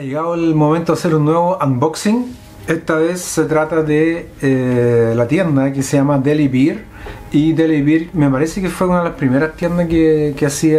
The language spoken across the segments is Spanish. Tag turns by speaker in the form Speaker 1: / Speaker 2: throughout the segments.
Speaker 1: Ha llegado el momento de hacer un nuevo unboxing. Esta vez se trata de la tienda que se llama Deli Beer. Y Deli Beer me parece que fue una de las primeras tiendas que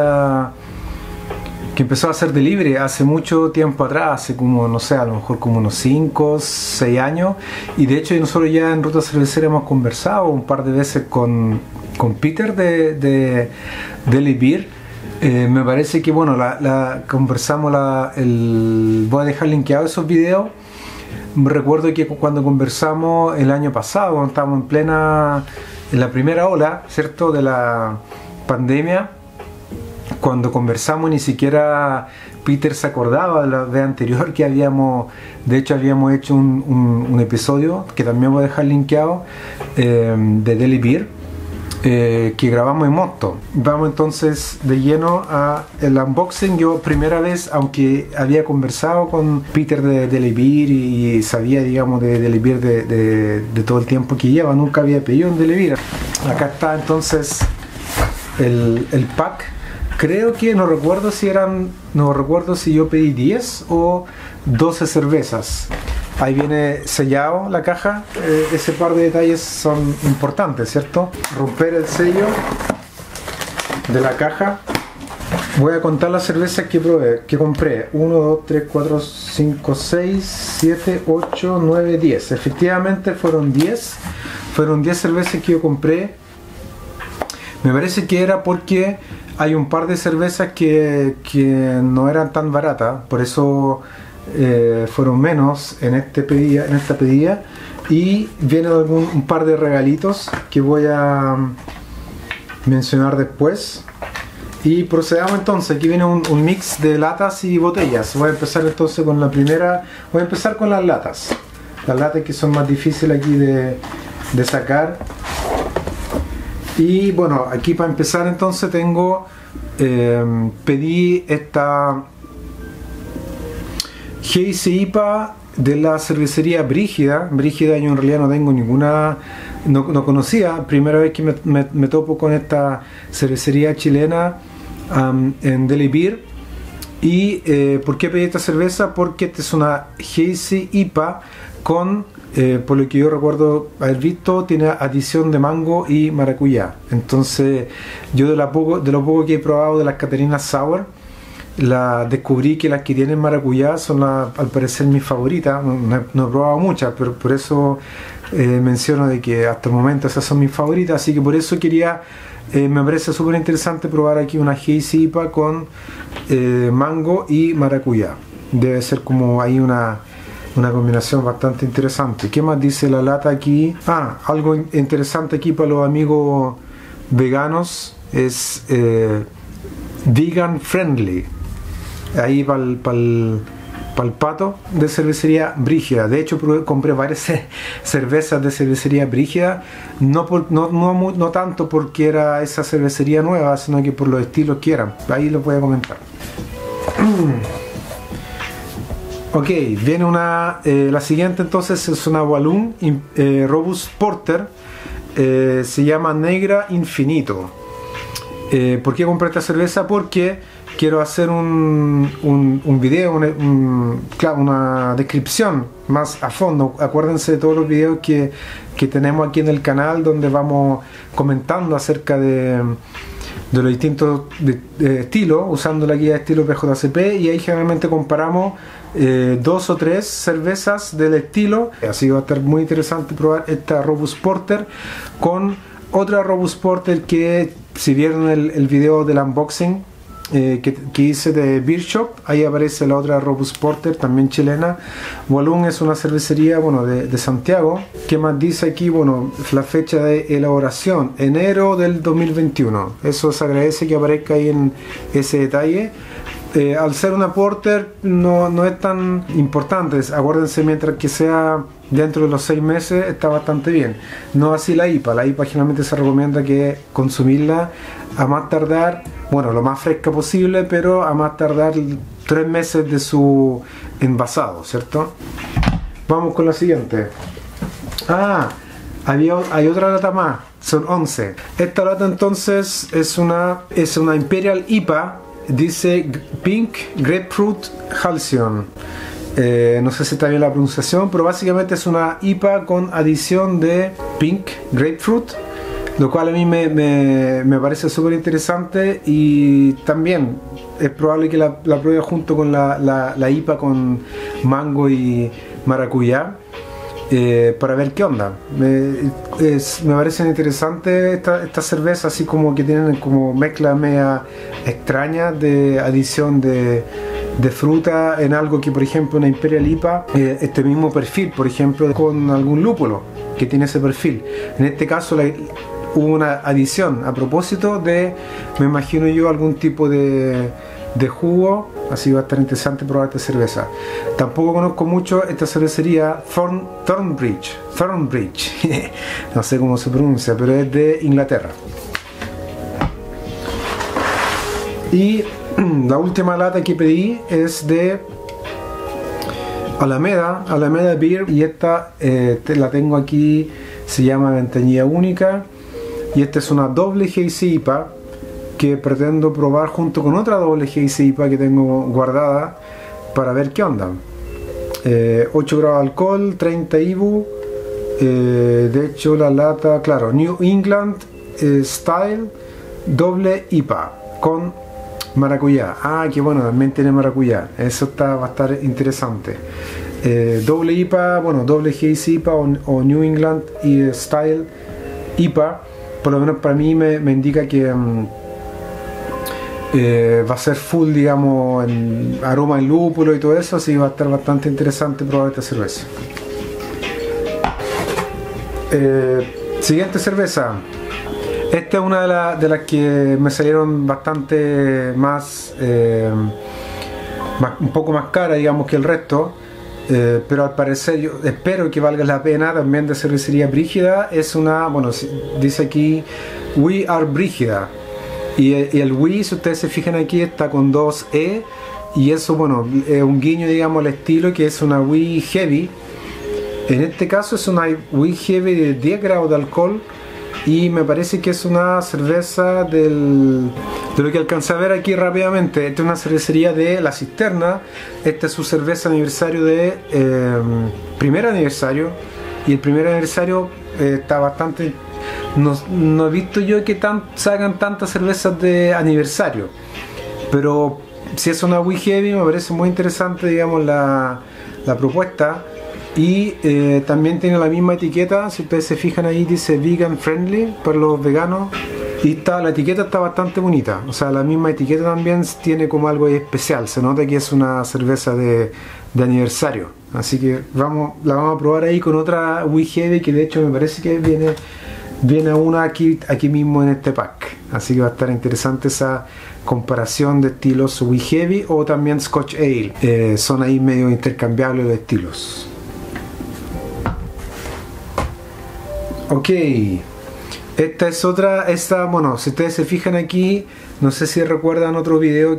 Speaker 1: empezó a hacer delivery hace mucho tiempo atrás, hace como, no sé, a lo mejor como unos 5, 6 años. Y de hecho nosotros ya en Ruta Cervecera hemos conversado un par de veces con Peter de Deli Beer. Me parece que bueno, conversamos, voy a dejar linkeado esos videos. Me recuerdo que cuando conversamos el año pasado, cuando estábamos en la primera ola, ¿cierto?, de la pandemia, cuando conversamos ni siquiera Peter se acordaba de la vez anterior que habíamos hecho un episodio, que también voy a dejar linkeado, de Deli Beer. Que grabamos en moto. Vamos entonces de lleno a el unboxing. Yo primera vez, aunque había conversado con Peter de Deli Beer y sabía, digamos, de Deli Beer de todo el tiempo que lleva, nunca había pedido un Deli Beer. Acá está entonces el pack. Creo que no recuerdo si yo pedí 10 o 12 cervezas. Ahí viene sellado la caja. Ese par de detalles son importantes, ¿cierto? Romper el sello de la caja. Voy a contar las cervezas que compré. 1, 2, 3, 4, 5, 6, 7, 8, 9, 10. Efectivamente fueron 10. Fueron 10 cervezas que yo compré. Me parece que era porque hay un par de cervezas que no eran tan baratas. Por eso fueron menos en esta pedida, y vienen un par de regalitos que voy a mencionar después. Y procedamos entonces. Aquí viene un mix de latas y botellas. Voy a empezar entonces con la primera. Voy a empezar con las latas que son más difíciles aquí de sacar. Y bueno, aquí para empezar entonces tengo pedí esta Hazy IPA de la cervecería Brígida. Brígida yo en realidad no tengo ninguna, no conocía. Primera vez que me topo con esta cervecería chilena en Deli Beer. Y ¿por qué pedí esta cerveza? Porque esta es una Hazy IPA con, por lo que yo recuerdo haber visto, tiene adición de mango y maracuyá. Entonces yo de lo poco que he probado de las Catarina Sour, descubrí que las que tienen maracuyá son al parecer mis favoritas. No he probado muchas, pero por eso menciono de que hasta el momento esas son mis favoritas. Así que por eso me parece súper interesante probar aquí una Hazy IPA con mango y maracuyá. Debe ser como ahí una combinación bastante interesante. ¿Qué más dice la lata aquí? Algo interesante aquí para los amigos veganos es vegan friendly. Ahí para el pato, de cervecería Brígida. De hecho compré varias cervezas de cervecería Brígida, no tanto porque era esa cervecería nueva, sino que por los estilos que eran. Ahí los voy a comentar. Ok, viene la siguiente entonces es una Walloon Robust Porter. Se llama Negra Infinito. ¿Por qué compré esta cerveza? Porque quiero hacer un video, una descripción más a fondo. Acuérdense de todos los videos que tenemos aquí en el canal, donde vamos comentando acerca de los distintos estilos, usando la guía de estilo BJCP, y ahí generalmente comparamos 2 o 3 cervezas del estilo. Así que va a estar muy interesante probar esta Robust Porter con otra Robust Porter que, si vieron el video del unboxing que hice de Beer Shop, ahí aparece la otra Robust Porter, también chilena. Walloon es una cervecería, bueno, de Santiago. ¿Qué más dice aquí? Bueno, la fecha de elaboración, enero del 2021. Eso se agradece que aparezca ahí en ese detalle. Al ser una porter no es tan importante. Acuérdense, mientras que sea dentro de los 6 meses está bastante bien. No así la IPA. La IPA generalmente se recomienda que consumirla a más tardar, bueno, lo más fresca posible, pero a más tardar 3 meses de su envasado, ¿cierto? Vamos con la siguiente. Hay otra lata más, son 11. Esta lata entonces es una Imperial IPA. Dice Pink Grapefruit Halcyon. No sé si está bien la pronunciación, pero básicamente es una IPA con adición de Pink Grapefruit, lo cual a mí me parece súper interesante, y también es probable que la pruebe junto con la IPA con mango y maracuyá, para ver qué onda. Me parecen interesantes estas cervezas, así como que tienen como mezcla media extraña de adición de fruta en algo que, por ejemplo, una Imperial IPA, este mismo perfil, por ejemplo, con algún lúpulo que tiene ese perfil. En este caso hubo una adición a propósito de, me imagino yo, algún tipo de jugo, así va a estar interesante probar esta cerveza. Tampoco conozco mucho esta cervecería Thornbridge, no sé cómo se pronuncia, pero es de Inglaterra. Y la última lata que pedí es de Alameda Beer, y esta la tengo aquí, se llama Ventanilla Única, y esta es una doble Hazy IPA que pretendo probar junto con otra doble Hazy IPA que tengo guardada para ver qué onda. 8 grados de alcohol, 30 IBU, de hecho la lata, claro, New England Style doble IPA con maracuyá. Ah, que bueno, también tiene maracuyá, eso va a estar interesante. Doble IPA, bueno, doble Hazy IPA o New England Style IPA, por lo menos para mí me indica que va a ser full, digamos, en aroma en lúpulo y todo eso, así va a estar bastante interesante probar esta cerveza. Siguiente cerveza. Esta es una de las que me salieron bastante más, un poco más cara, digamos, que el resto, pero al parecer yo espero que valga la pena, también de cervecería Brígida. Es una, bueno, dice aquí We Are Brígida, y el we, si ustedes se fijan aquí, está con 2 E, y eso, bueno, es un guiño, digamos, al estilo, que es una We Heavy. En este caso es una We Heavy de 10 grados de alcohol, y me parece que es una cerveza de lo que alcancé a ver aquí rápidamente. Esta es una cervecería de La Cisterna. Esta es su cerveza aniversario de primer aniversario, y el primer aniversario está bastante... No he visto yo que sacan tantas cervezas de aniversario, pero si es una We Heavy me parece muy interesante, digamos, la propuesta. Y también tiene la misma etiqueta, si ustedes se fijan ahí dice vegan friendly para los veganos, y la etiqueta está bastante bonita, o sea, la misma etiqueta también tiene como algo especial, se nota que es una cerveza de aniversario. Así que la vamos a probar ahí con otra We Heavy, que de hecho me parece que viene una aquí mismo en este pack, así que va a estar interesante esa comparación de estilos We Heavy o también Scotch Ale. Son ahí medio intercambiables los estilos. Ok, esta es otra, bueno, si ustedes se fijan aquí, no sé si recuerdan otro video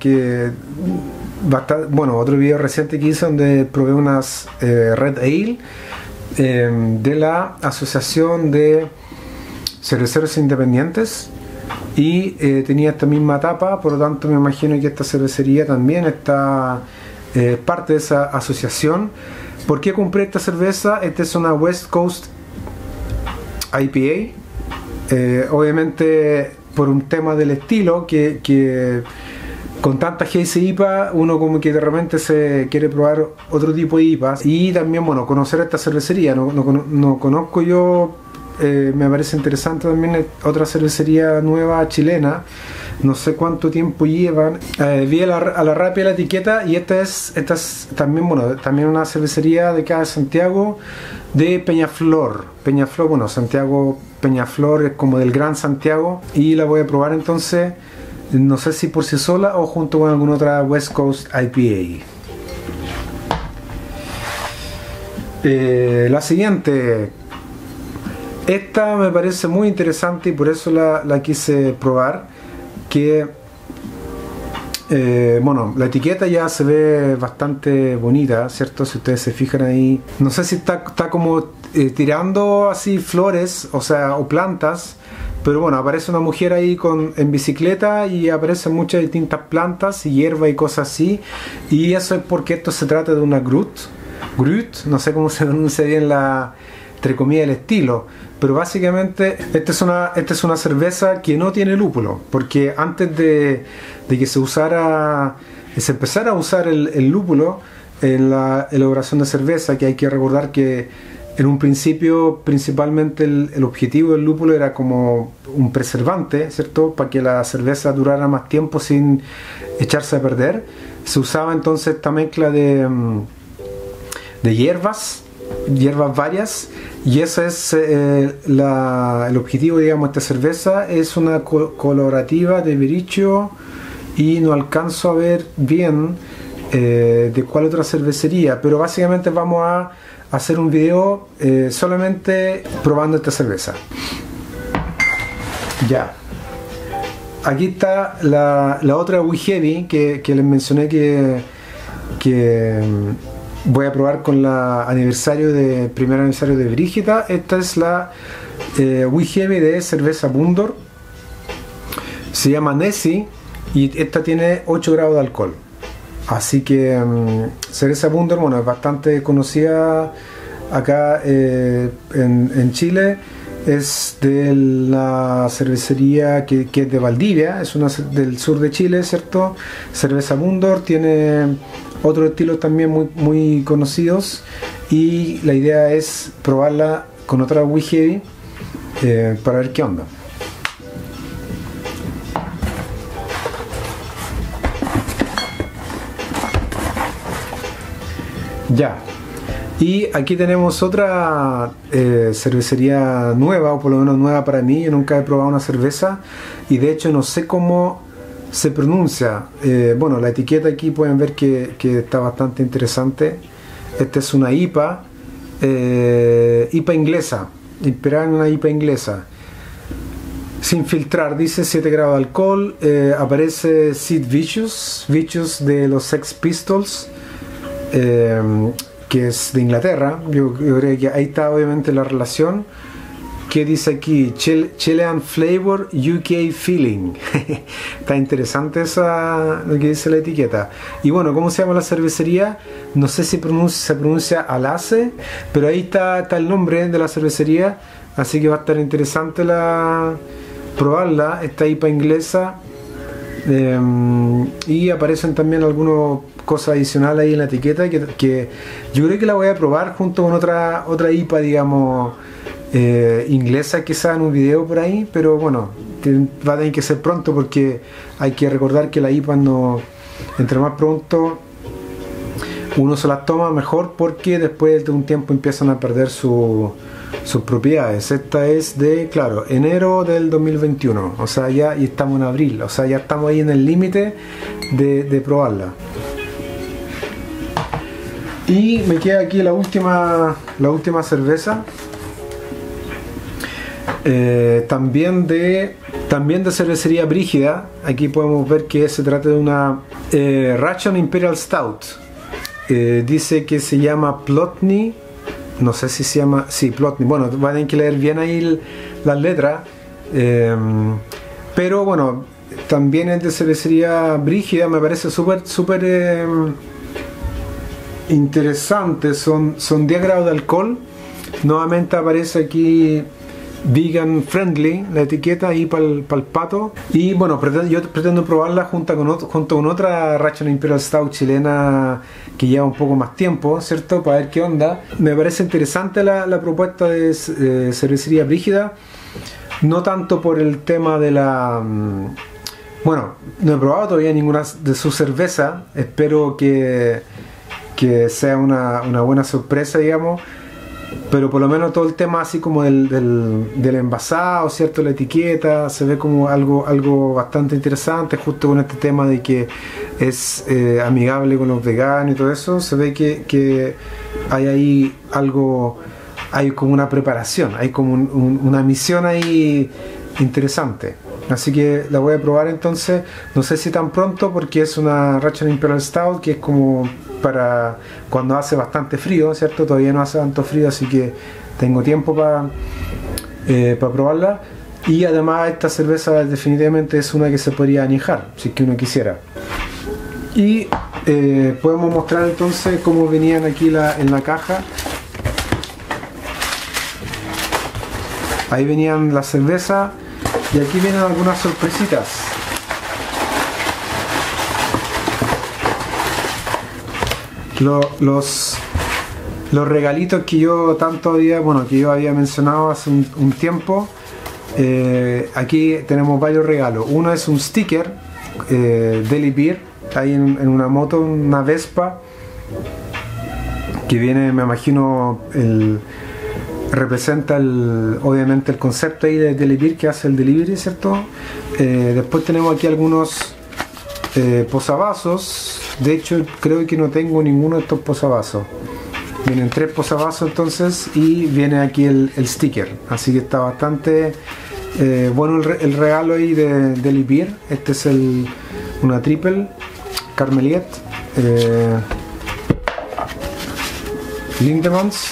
Speaker 1: otro video reciente que hice donde probé unas Red Ale de la Asociación de Cerveceros Independientes, y tenía esta misma tapa, por lo tanto me imagino que esta cervecería también está parte de esa asociación. ¿Por qué compré esta cerveza? Esta es una West Coast IPA, obviamente por un tema del estilo, que con tanta Hazy IPA uno como que de repente se quiere probar otro tipo de IPAs, y también, bueno, conocer esta cervecería, no conozco yo, me parece interesante también otra cervecería nueva chilena, no sé cuánto tiempo llevan. Vi a la rápida la etiqueta, y esta es también, bueno, también una cervecería de acá de Santiago, de Peñaflor, bueno, Santiago Peñaflor es como del Gran Santiago, y la voy a probar entonces, no sé si por sí sola o junto con alguna otra West Coast IPA. La siguiente, esta me parece muy interesante y por eso la quise probar, que bueno, la etiqueta ya se ve bastante bonita, ¿cierto? Si ustedes se fijan ahí, no sé si está como tirando así flores, o sea, o plantas, Pero bueno, aparece una mujer ahí en bicicleta y aparecen muchas distintas plantas y hierba y cosas así. Y eso es porque esto se trata de una Grut, no sé cómo se pronuncia bien entre comillas el estilo. Pero básicamente esta es una cerveza que no tiene lúpulo. Porque antes de que se empezara a usar el lúpulo en la elaboración de cerveza, que hay que recordar que en un principio, principalmente el objetivo del lúpulo era como un preservante, ¿cierto? Para que la cerveza durara más tiempo sin echarse a perder. Se usaba entonces esta mezcla de hierbas varias, y ese es el objetivo, digamos, de esta cerveza. Es una colorativa de Bericho y no alcanzo a ver bien de cuál otra cervecería, pero básicamente vamos a hacer un video solamente probando esta cerveza. Ya, aquí está la otra Wee Heavy que les mencioné que voy a probar con el primer aniversario de Brígida. Esta es la Wee Heavy de cerveza Bundur, se llama Nessie y esta tiene 8 grados de alcohol. Así que cerveza Bundur, bueno, es bastante conocida acá en Chile. Es de la cervecería que es de Valdivia, es una del sur de Chile, ¿cierto? Cerveza Bundur tiene otros estilos también muy conocidos, y la idea es probarla con otra Wee Heavy para ver qué onda. Ya, y aquí tenemos otra cervecería nueva, o por lo menos nueva para mí. Yo nunca he probado una cerveza y de hecho no sé cómo se pronuncia. Bueno, la etiqueta aquí pueden ver que está bastante interesante. Esta es una IPA, IPA inglesa, inspirada en una IPA inglesa. Sin filtrar, dice 7 grados de alcohol. Aparece Sid Vicious de los Sex Pistols. Que es de Inglaterra. Yo creo que ahí está obviamente la relación. Que dice aquí Chilean Flavor UK Feeling. Está interesante lo que dice la etiqueta. Y bueno, ¿cómo se llama la cervecería? No sé si se pronuncia Alace, pero ahí está el nombre de la cervecería, así que va a estar interesante probarla, esta IPA inglesa. Y aparecen también algunas cosas adicionales ahí en la etiqueta que yo creo que la voy a probar junto con otra IPA, digamos, inglesa, quizá en un video por ahí, pero bueno, va a tener que ser pronto porque hay que recordar que la IPA entre más pronto uno se las toma mejor, porque después de un tiempo empiezan a perder sus propiedades. Esta es de, claro, enero del 2021, o sea, y estamos en abril, o sea, ya estamos ahí en el límite de probarla. Y me queda aquí la última cerveza, también de cervecería Brígida. Aquí podemos ver que se trata de una Russian Imperial Stout. Dice que se llama Plotny, no sé si se llama, sí, Plotny. Bueno, van a tener que leer bien ahí las letras, pero bueno, también es de cervecería Brígida. Me parece súper interesante. Son 10 grados de alcohol. Nuevamente aparece aquí vegan friendly la etiqueta ahí para el pato. Y bueno, yo pretendo probarla junto con otra Russian Imperial Stout chilena que lleva un poco más tiempo, ¿cierto? Para ver qué onda. Me parece interesante la propuesta de cervecería Brígida, no tanto por el tema de bueno, no he probado todavía ninguna de sus cervezas. Espero que sea una buena sorpresa, digamos. Pero por lo menos todo el tema así como del envasado, ¿cierto? La etiqueta se ve como algo bastante interesante, justo con este tema de que es amigable con los veganos y todo eso. Se ve que hay ahí hay como una preparación, hay como una misión ahí interesante. Así que la voy a probar entonces, no sé si tan pronto, porque es una Russian Imperial Stout que es como para cuando hace bastante frío, ¿cierto? Todavía no hace tanto frío, así que tengo tiempo para probarla. Y además esta cerveza definitivamente es una que se podría añejar, si es que uno quisiera. Y podemos mostrar entonces cómo venían aquí en la caja. Ahí venían las cervezas y aquí vienen algunas sorpresitas. Los regalitos que yo que yo había mencionado hace un tiempo. Aquí tenemos varios regalos. Uno es un sticker Deli Beer, ahí en una moto, una Vespa, que viene, me imagino, representa obviamente el concepto ahí de Deli Beer que hace el delivery, ¿cierto? Después tenemos aquí algunos posavasos. De hecho, creo que no tengo ninguno de estos posavasos. Vienen 3 posavasos entonces, y viene aquí el sticker, así que está bastante bueno el regalo ahí de Deli Beer. Este es una triple Carmeliet Lindemans,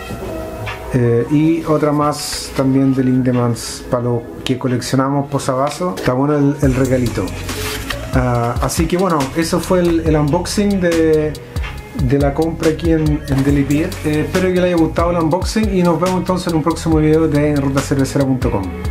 Speaker 1: y otra más también de Lindemans para los que coleccionamos posavasos. Está bueno el regalito. Así que bueno, eso fue el unboxing de la compra aquí en Deli Beer. Espero que les haya gustado el unboxing y nos vemos entonces en un próximo video de rutacervecera.com.